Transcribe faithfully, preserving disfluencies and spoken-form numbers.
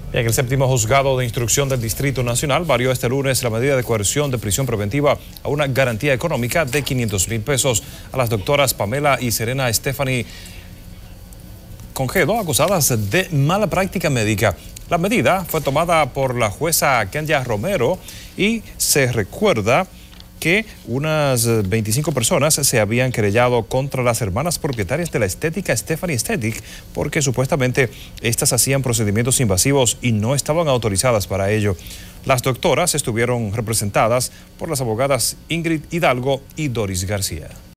En el séptimo juzgado de instrucción del Distrito Nacional varió este lunes la medida de coerción de prisión preventiva a una garantía económica de quinientos mil pesos a las doctoras Pamela y Serena Stephanie Congedo, acusadas de mala práctica médica. La medida fue tomada por la jueza Kenya Romero y se recuerda que unas veinticinco personas se habían querellado contra las hermanas propietarias de la estética Stephanie Aesthetic porque supuestamente estas hacían procedimientos invasivos y no estaban autorizadas para ello. Las doctoras estuvieron representadas por las abogadas Ingrid Hidalgo y Doris García.